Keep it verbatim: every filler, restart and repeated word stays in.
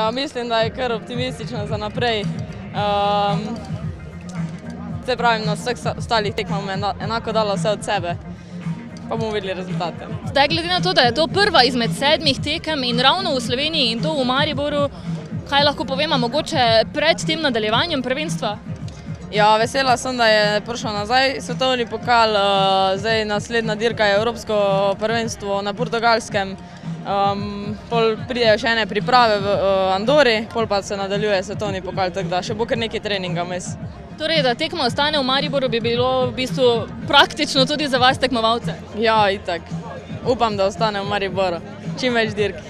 mislim, da je kar optimistično za naprej. Se pravim, na vseh ostalih tekmah bomo enako dala vse od sebe, pa bomo videli rezultate. Zdaj, glede na to, da je to prva izmed sedmih tekem in ravno v Sloveniji in to v Mariboru, kaj lahko povemo mogoče pred tem nadaljevanjem prvenstva? Ja, vesela sem, da je prišel nazaj svetovni pokal, zdaj naslednja dirka je Evropsko prvenstvo na Portugalskem, pol pridejo še ene priprave v Andori, pol pa se nadaljuje svetovni pokal, tako da še bo kar nekaj treninga vmes. Torej, da tekma ostane v Mariboru, bi bilo v bistvu praktično tudi za vas tekmovalce? Ja, itak. Upam, da ostane v Mariboru. Čim več dirk.